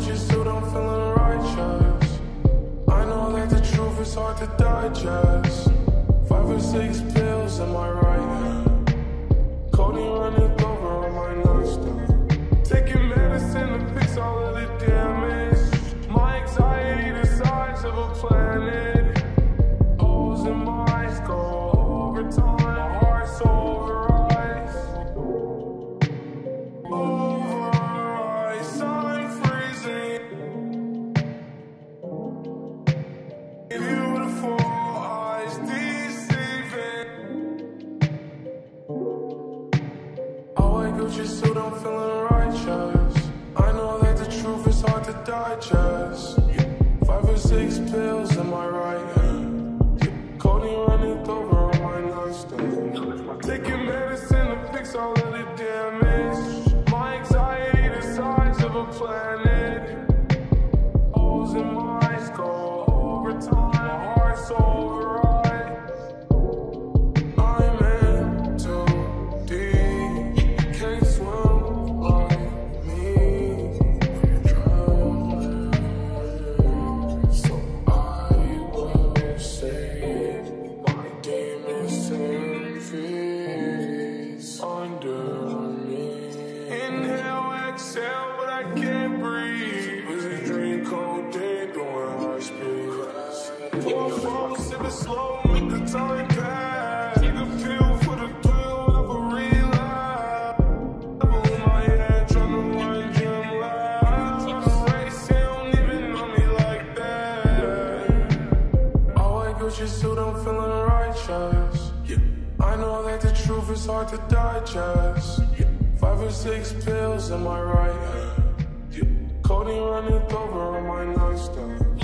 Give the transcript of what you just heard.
Gucci suit, I'm feeling righteous. I know that the truth is hard to digest. 5 or 6 pills in my right hand. Codeine running over on my nightstand. Taking medicine to fix all of the damage. My anxiety the size of a planet. Holes in my eyes go overtime. My heart so overrise. Overrise, I'm freezing. Beautiful eyes deceiving. I wear Gucci suit, I'm feeling righteous. I know that the truth is hard to digest. 5 or 6 pills in my right hand. Codeine running over on my nightstand. Taking medicine to fix all of the damage. My anxiety the size of a planet. Holes in my eyes go overtime. My heart so overrise. I'm in too deep. Can't swim like me. Drowning. So I will save my demons and fears under me. Inhale, exhale, but I can't breathe. Busy drink codeine, doing high speed. Pour smoke, sip it slow, make the time pass. Take a pill for the thrill of a relapse. Double in my head, tryna run gym laps. Race, they don't even know me like that. I wear Gucci suit, I'm feeling righteous. I know that the truth is hard to digest. 5 or 6 pills in my right hand. Codeine running over on my nightstand.